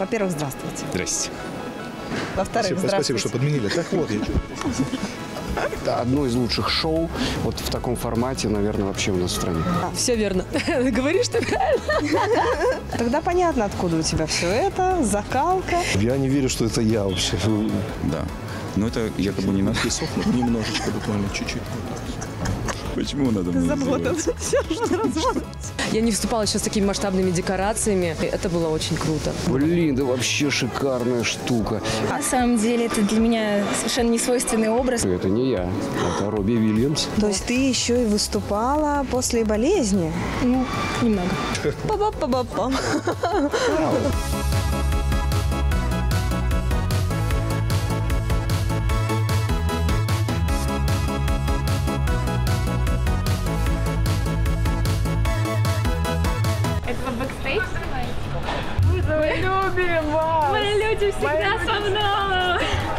Во-первых, здравствуйте. Здрасте. Во-вторых, Спасибо, что подменили. Так вот, я Это одно из лучших шоу вот в таком формате, наверное, вообще у нас в стране. Все верно. Говоришь ты правильно. Тогда понятно, откуда у тебя все это, закалка. Я не верю, что это я вообще. Да. Но это якобы не надо сохнуть немножечко, буквально чуть-чуть. Почему надо мне издеваться? Я не вступала еще с такими масштабными декорациями. Это было очень круто. Блин, да вообще шикарная штука. На самом деле это для меня совершенно не свойственный образ. Это не я, это Робби Уильямс. То есть ты еще и выступала после болезни? Ну, немного. Па-па-па-па-па. Это бэкстейдж снимаете? Мы любим вас! Мы люди всегда со мной!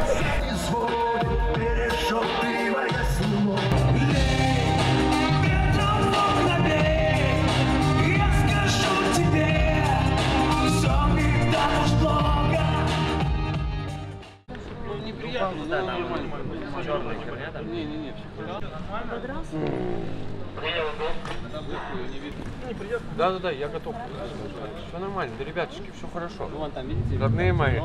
Да, я готов. Все нормально, да, ребятушки, все хорошо. Родные мои.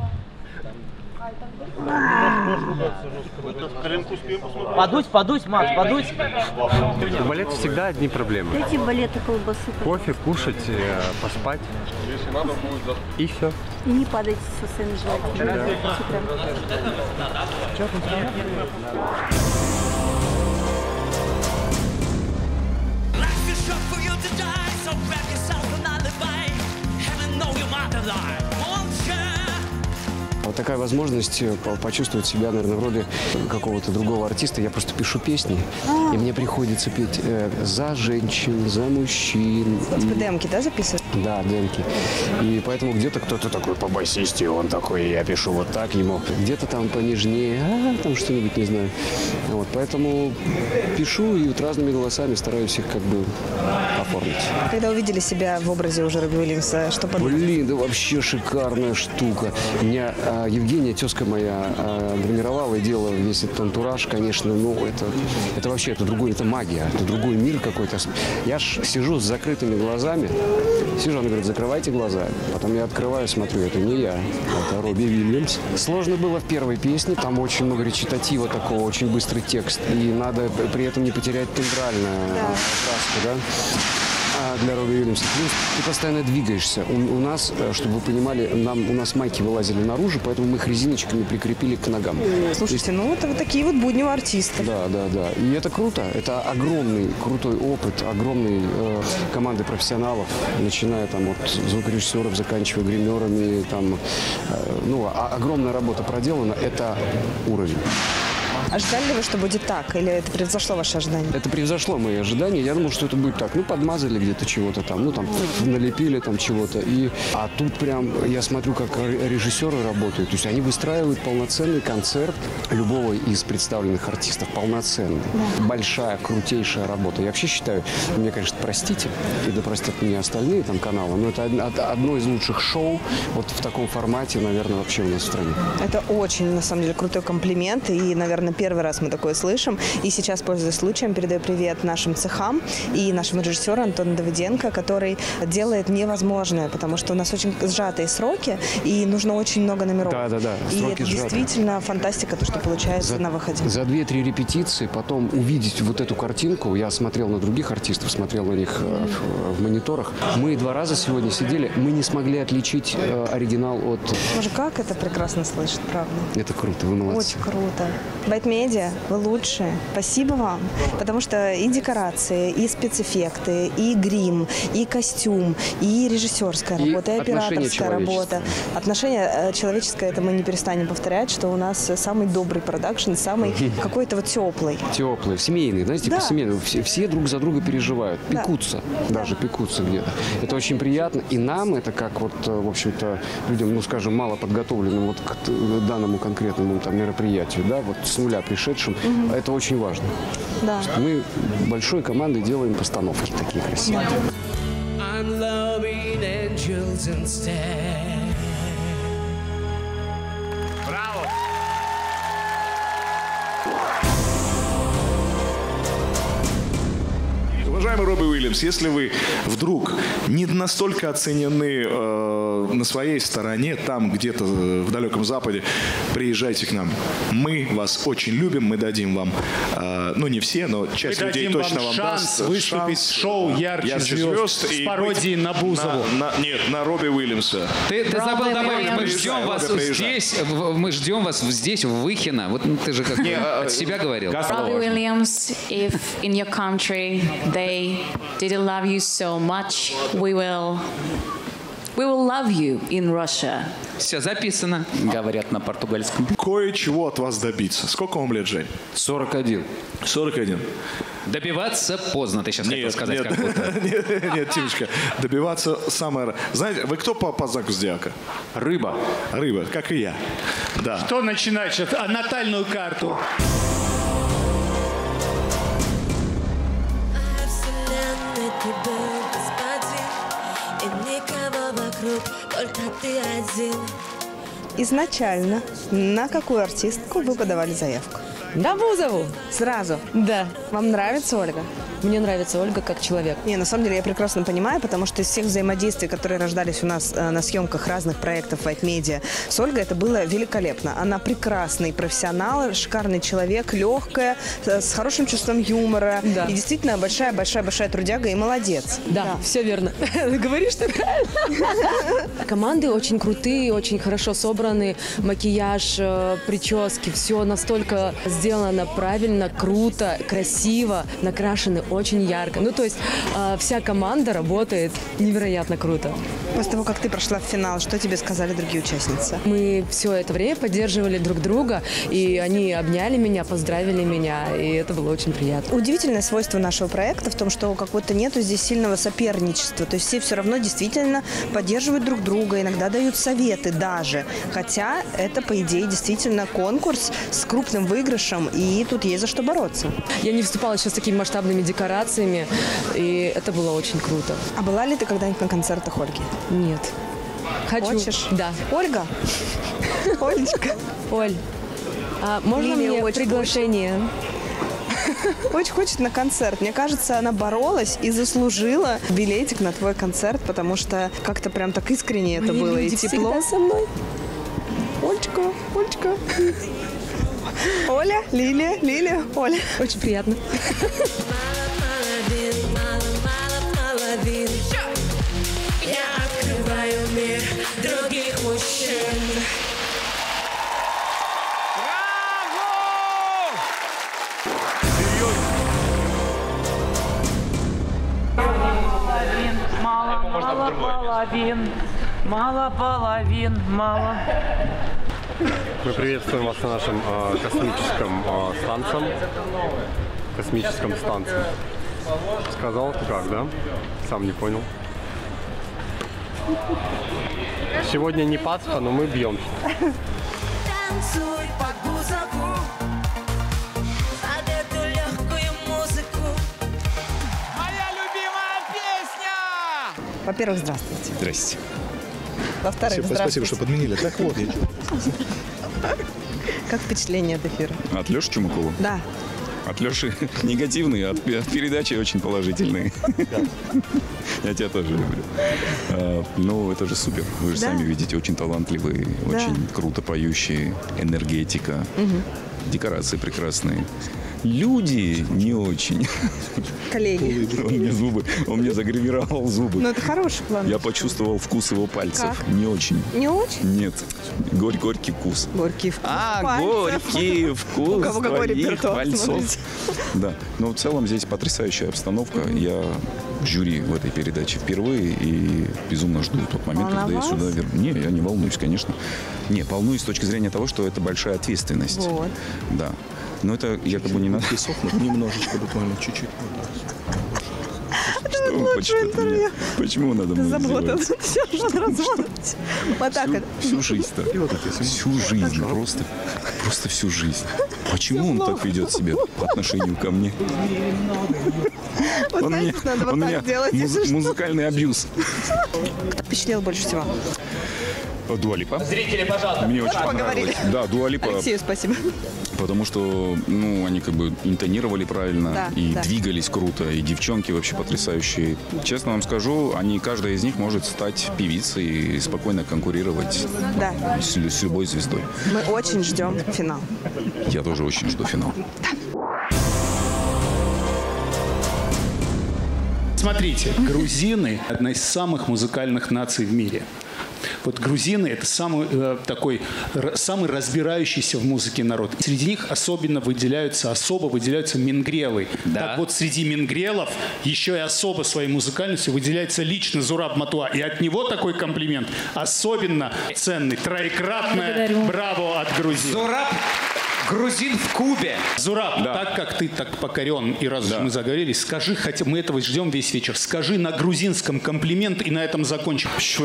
Подуть, Макс, подуть. У балета всегда одни проблемы. Дайте балета колбасы. Кофе, кушать, поспать. И все. И не падайте со сцены желательно. Вот такая возможность почувствовать себя, наверное, в роли какого-то другого артиста. Я просто пишу песни, и мне приходится петь за женщин, за мужчин. Типа демки, да, записывать? Да, демки. И поэтому где-то кто-то такой по басисте, он такой, я пишу вот так ему. Где-то там понежнее, там что-нибудь, не знаю. Вот, поэтому пишу и вот разными голосами стараюсь их как бы оформить. Когда увидели себя в образе уже Робби Уильямса, что подумали? Блин, да вообще шикарная штука. Меня Евгения, тезка моя, гримировала и делала весь этот антураж, конечно, ну это вообще, это другой, это магия, это другой мир какой-то. Я ж сижу с закрытыми глазами, сижу, она говорит, закрывайте глаза. Потом я открываю, смотрю, это не я, это Робби Уильямс. Сложно было в первой песне, там очень много речитатива такого, очень быстрый текст, и надо при этом не потерять тембральную краску, да? Для Робби Уильямса. Плюс ты постоянно двигаешься. У нас, чтобы вы понимали, у нас майки вылазили наружу, поэтому мы их резиночками прикрепили к ногам. Слушайте, ну это вот такие вот будни у артистов. Да. И это круто. Это огромный, крутой опыт, огромной команды профессионалов, начиная там от звукорежиссеров, заканчивая гримерами. Там, огромная работа проделана. Это уровень. Ожидали ли вы, что будет так? Или это превзошло ваши ожидания? Это превзошло мои ожидания. Я думал, что это будет так. Ну, подмазали где-то чего-то там, налепили там чего-то. А тут прям я смотрю, как режиссеры работают. То есть они выстраивают полноценный концерт любого из представленных артистов. Полноценный. Да. Большая, крутейшая работа. Я вообще считаю, мне, конечно, простите, и да простят меня остальные там каналы, но это одно из лучших шоу вот в таком формате, наверное, вообще у нас в стране. Это очень, на самом деле, крутой комплимент. И, наверное, первый раз мы такое слышим. И сейчас, пользуясь случаем, передаю привет нашим цехам и нашему режиссеру Антону Давыденко, который делает невозможное, потому что у нас очень сжатые сроки, и нужно очень много номеров. Да. И это действительно фантастика, то, что получается на выходе. За 2-3 репетиции потом увидеть вот эту картинку. Я смотрел на других артистов, смотрел на них в мониторах. Мы 2 раза сегодня сидели, мы не смогли отличить оригинал от... Боже, как это прекрасно слышит, правда? Это круто, вы молодцы. Очень круто. Байтмедиа, вы лучшие. Спасибо вам. Потому что и декорации, и спецэффекты, и грим, и костюм, и режиссерская работа, и операторская работа. Отношение человеческое, это мы не перестанем повторять, что у нас самый добрый продакшн, самый какой-то вот теплый. Теплый, семейный, знаете, типа семейный. Все друг за друга переживают, пекутся, даже пекутся где-то. Это очень приятно. И нам это как вот, в общем-то, людям, ну, скажем, мало подготовленным вот к данному конкретному там мероприятию, да, вот с нуля пришедшим, это очень важно. Да. Мы большой командой делаем постановки такие красивые. Уважаемый Робби Уильямс, если вы вдруг не настолько оценены на своей стороне, там где-то в далеком Западе, приезжайте к нам. Мы вас очень любим, мы дадим вам, ну не все, но часть людей точно вам даст выступить в шоу «Ярче звезд» с пародией на Бузову. Нет, на Робби Уильямса. Ты забыл добавить, мы ждем вас здесь, здесь, в Выхино. Вот ты же как от себя говорил. Robbie Williams, if in your country they didn't love you so much, we will love you in Russia. Все записано. Говорят на португальском. Кое-чего от вас добиться. Сколько вам лет, Жень? 41. 41. Добиваться поздно, ты сейчас хотел сказать. Нет, как будто. нет, Тимочка. Добиваться самое... Знаете, вы кто по знаку зодиака? Рыба. Рыба, как и я. Да. Кто начинает сейчас? Натальную карту. Изначально на какую артистку вы подавали заявку? На Бузову. Сразу? Да. Вам нравится Ольга? Мне нравится Ольга как человек. Не, на самом деле я прекрасно понимаю, потому что из всех взаимодействий, которые рождались у нас на съемках разных проектов White Media с Ольгой, это было великолепно. Она прекрасный профессионал, шикарный человек, легкая, с хорошим чувством юмора. Да. И действительно большая-большая трудяга и молодец. Да, все верно. Говоришь ты правильно. Команды очень крутые, очень хорошо собраны. Макияж, прически, все настолько сделано правильно, круто, красиво, накрашены очень ярко. Ну, то есть вся команда работает невероятно круто. После того, как ты прошла в финал, что тебе сказали другие участницы? Мы все это время поддерживали друг друга, и они обняли меня, поздравили меня, и это было очень приятно. Удивительное свойство нашего проекта в том, что как будто нету здесь сильного соперничества. То есть все равно действительно поддерживают друг друга, иногда дают советы даже. Хотя это, по идее, действительно конкурс с крупным выигрышем, и тут есть за что бороться. Я не выступала еще с такими масштабными декорациями, и это было очень круто. А была ли ты когда-нибудь на концертах Ольги? Нет. Хочу. Хочешь? Да. Ольга? Олечка? Оль, можно мне приглашение? Очень хочет на концерт. Мне кажется, она боролась и заслужила билетик на твой концерт, потому что как-то прям так искренне это было и тепло. Со мной. Олечка, Олечка. Оля, Лилия, Оля. Очень приятно. Я открываю мир других мужчин. Мало половин. Мы приветствуем вас на нашем космическом станции. Сказал, как, да? Сам не понял. Сегодня не Пасха, но мы бьемся. Танцуй под музыку, под эту легкую музыку. Моя любимая песня! Во-первых, здравствуйте. Здрасте. Во-вторых, здравствуйте. Спасибо, что подменили. Так вот. Как впечатление от эфира? От Леши Чумакова? Да. От Леши негативные, от передачи очень положительные. Я тебя тоже люблю. Ну, это же супер. Вы же сами видите, очень талантливые, очень круто поющие, энергетика, декорации прекрасные. Люди не очень. Коллеги. Он мне загримировал зубы. Ну, это хороший план. Я почувствовал вкус его пальцев. Как? Не очень. Не очень? Нет. Горький вкус. Горький вкус горький вкус У кого какой твоих репертуар, пальцов. смотрите. Да. Но в целом здесь потрясающая обстановка. Я в жюри в этой передаче впервые и безумно жду тот момент, когда я сюда вернусь. Не, я не волнуюсь, конечно. Не, волнуюсь с точки зрения того, что это большая ответственность. Вот. Да. Но это якобы не надо. Сохнуть немножечко, буквально чуть-чуть. Почему надо мной Забота. издеваться? Все надо размотать. Вот так это. Всю жизнь-то. Всю жизнь. Просто всю жизнь. Почему он так ведет себя по отношению ко мне? Вот знаете, надо вот так делать. Музыкальный абьюз. Кто впечатлил больше всего? Дуа Липа. Зрители, пожалуйста. Мне очень понравилось. Да, Дуа Липа. Алексею спасибо. Потому что, они как бы интонировали правильно и двигались круто, и девчонки вообще потрясающие. Честно вам скажу, каждая из них может стать певицей и спокойно конкурировать с любой звездой. Мы очень ждем финал. Я тоже очень жду финал. Смотрите, грузины – одна из самых музыкальных наций в мире. Вот грузины – это самый разбирающийся в музыке народ. Среди них особо выделяются мингрелы. Да. Так вот, среди мингрелов еще и особо своей музыкальностью выделяется лично Зураб Матуа. И от него такой комплимент особенно ценный. Троекратное браво от грузин. Зураб грузин в Кубе. Зураб, так как ты так покорен, и раз уж мы заговорились, скажи, хотя мы этого ждем весь вечер, скажи на грузинском комплимент, и на этом закончим.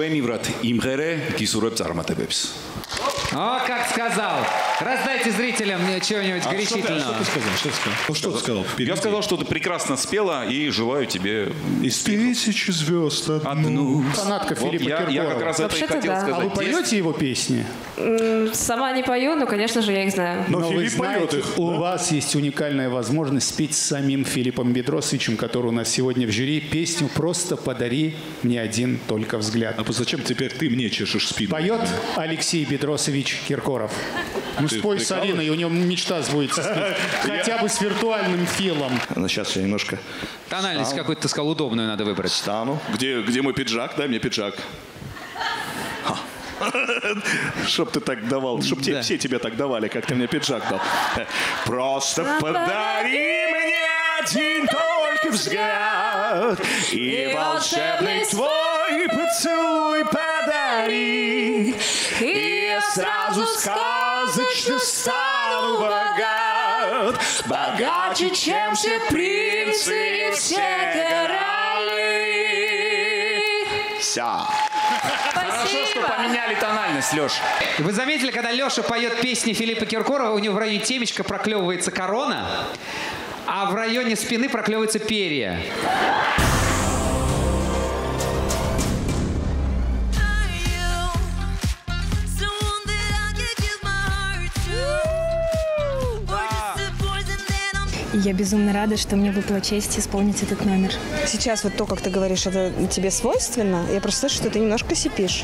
О, как сказал. Раздайте зрителям чего-нибудь горячительного. Что ты сказал? Я сказал, что ты прекрасно спела, и желаю тебе... Из 1000 звезд одну. Фанатка Филиппа Киркорова. Я как раз это и хотел сказать. А вы поете его песни? Сама не пою, но, конечно же, я их знаю. Но Филипп поет их. У вас есть уникальная возможность спеть с самим Филиппом Бедросовичем, который у нас сегодня в жюри, песню «Просто подари мне один только взгляд». А зачем теперь ты мне чешешь спину? Поет Алексей Бедросович Киркоров. Ну, спой с Алиной, у него мечта сбудется. Хотя бы с виртуальным Филом. Сейчас я немножко... Тональность какую-то, ты сказал, удобную надо выбрать. Стану. Где мой пиджак? Дай мне пиджак. Чтоб ты так давал, чтоб все тебе так давали, как ты мне пиджак дал. Просто подари мне один только взгляд, и волшебный твой поцелуй подари, и я сразу сказочно стану богат, богаче, чем все принцы и все короли. Все. Хорошо, что поменяли тональность, Леш. Вы заметили, когда Леша поет песни Филиппа Киркорова, у него в районе темечка проклевывается корона, а в районе спины проклевываются перья. Я безумно рада, что мне выпала честь исполнить этот номер. Сейчас вот то, как ты говоришь, это тебе свойственно? Я просто слышу, что ты немножко сипишь.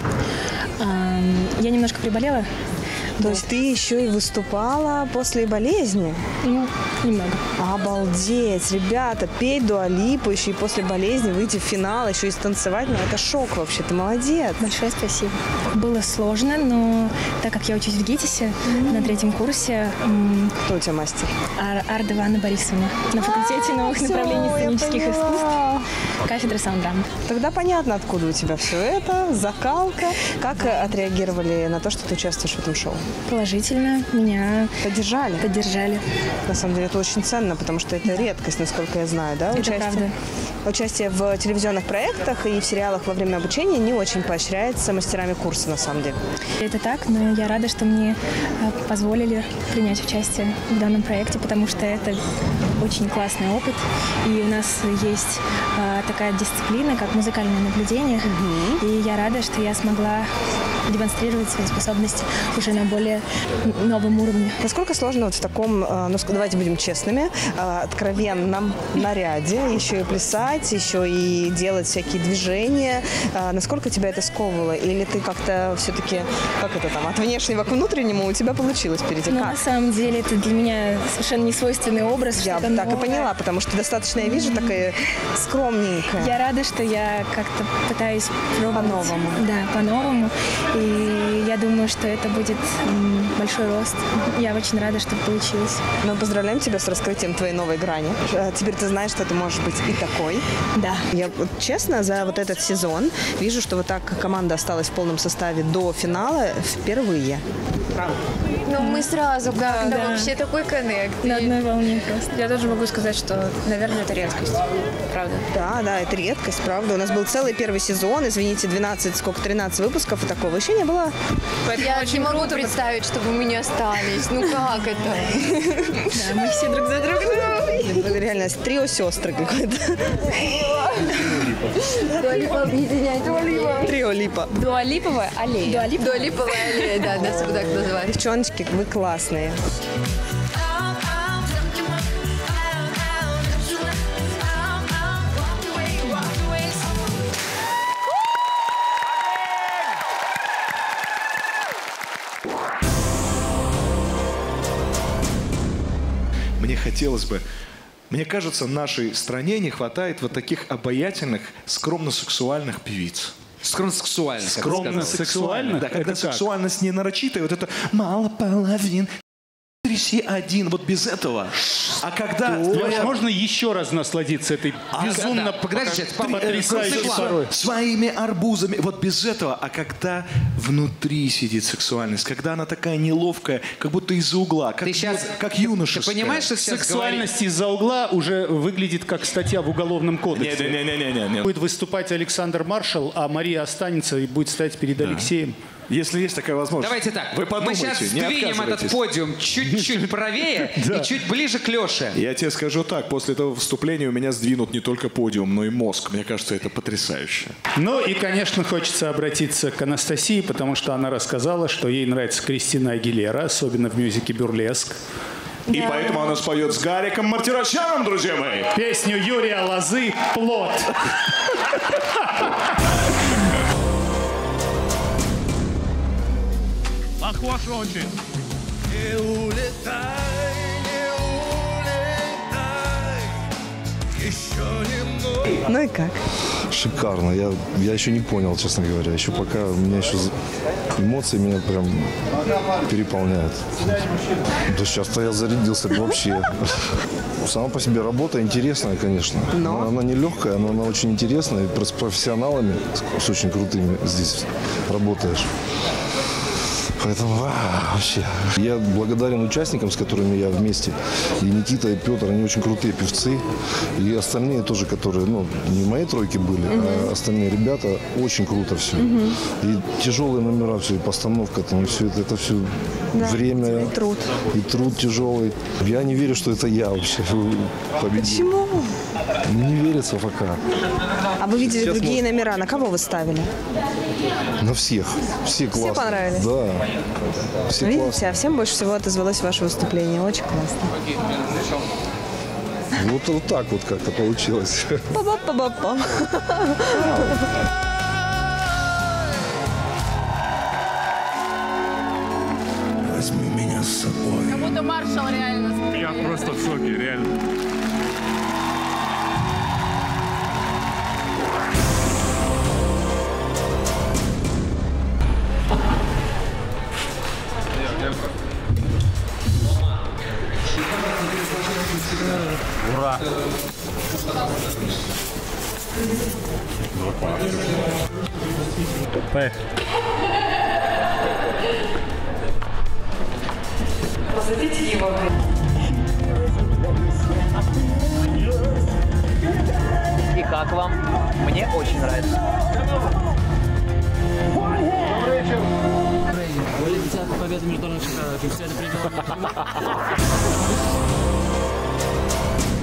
Я немножко приболела. То есть ты еще и выступала после болезни? Ну, немного. Обалдеть. Ребята, петь Дуа Липу еще и после болезни, выйти в финал, еще и станцевать. Ну, это шок вообще. Ты молодец. Большое спасибо. Было сложно, но так как я учусь в ГИТИСе на 3-м курсе... Кто у тебя мастер? Ардова Анна Борисовна. На факультете новых направлений сценических искусств. Кафедра саунд-драм. Тогда понятно, откуда у тебя все это, закалка. Как отреагировали на то, что ты участвуешь в этом шоу? Положительно. Меня поддержали. Поддержали. На самом деле это очень ценно, потому что это редкость, насколько я знаю, да? Это правда. Участие в телевизионных проектах и в сериалах во время обучения не очень поощряется мастерами курса, на самом деле. Это так, но я рада, что мне позволили принять участие в данном проекте, потому что это очень классный опыт. И у нас есть такая дисциплина, как музыкальное наблюдение. И я рада, что я смогла демонстрировать свои способности уже на более новом уровне. Насколько сложно вот в таком, ну давайте будем честными, откровенном наряде еще и плясать, еще и делать всякие движения? Насколько тебя это сковывало? Или ты как-то все-таки, как это там, от внешнего к внутреннему у тебя получилось перейти? Ну, на самом деле это для меня совершенно не свойственный образ. Я так и поняла, потому что достаточно, я вижу, такая скромненькая. Я рада, что я как-то пытаюсь пробовать. По-новому. Да, по-новому. И я думаю, что это будет большой рост. Я очень рада, что получилось. Мы поздравляем тебя с раскрытием твоей новой грани. Теперь ты знаешь, что ты можешь быть и такой. Да. Я честно за вот этот сезон вижу, что вот так команда осталась в полном составе до финала впервые. Правда? Ну, мы сразу, да, вообще такой коннект. На одной волне просто. Я тоже могу сказать, что, наверное, это редкость. Правда. Да, это редкость, правда. У нас был целый первый сезон, извините, 13 выпусков, и такого еще не было. Я не могу представить, чтобы мы не остались. Ну как это? Да, мы все друг за другом. Это реально трио сестры какое-то. Дуа Липа объединяет. Трио Дуалипа. Дуалиповая аллея. Дуалиповая аллея, да, нас его так называют. Девчоночки, вы классные. Мне хотелось бы, мне кажется, нашей стране не хватает вот таких обаятельных, скромно-сексуальных певиц. Скромно-сексуальных. Скромно-сексуальных? Да, когда сексуальность не нарочитая, вот это мало половин, тряси один, вот без этого. А когда... Можно еще раз насладиться этой безумно потрясающей своими арбузами, вот без этого. А когда внутри сидит сексуальность, когда она такая неловкая, как будто из-за угла, как, как юношеская. Ты понимаешь, что сейчас сексуальность из-за угла уже выглядит как статья в Уголовном кодексе. Не. Будет выступать Александр Маршал, а Мария останется и будет стоять перед Алексеем. Если есть такая возможность. Давайте так. Вы подумайте, мы сейчас сдвинем этот подиум чуть-чуть правее и чуть ближе к Леше. Я тебе скажу так, после этого выступления у меня сдвинут не только подиум, но и мозг. Мне кажется, это потрясающе. Ну и, конечно, хочется обратиться к Анастасии, потому что она рассказала, что ей нравится Кристина Агилера, особенно в мюзикле «Бюрлеск». И поэтому она споет с Гариком Мартиросяном, друзья мои. Песню Юрия Лозы «Плот». Похож очень. Не улетай, еще немного. Ну и как? Шикарно. Я еще не понял, честно говоря. Еще пока у меня еще эмоции меня прям переполняют. Да сейчас-то я зарядился вообще. Сама по себе работа интересная, конечно. Но она не легкая, но она очень интересная. И с профессионалами, с очень крутыми здесь работаешь. Поэтому вообще. Я благодарен участникам, с которыми я вместе. И Никита, и Петр, они очень крутые певцы. И остальные тоже, которые, не в моей тройке были, а остальные ребята, очень круто все. И тяжелые номера, все, и постановка, там, и все это все время. И труд. И труд тяжелый. Я не верю, что это я вообще победил. Почему? Не верится пока. А вы видели другие номера? На кого вы ставили? На всех. Все классные. Все понравились? Да. Все видите, классные. а всем больше всего отозвалось ваше выступление. Очень классно. Вот так вот как-то получилось. Па-па-па-па-па. Возьми меня с собой. Как будто маршал реально. Я просто в шоке, реально. Ура! Позовите его. И как вам? Мне очень нравится. Победа международных фестивалей.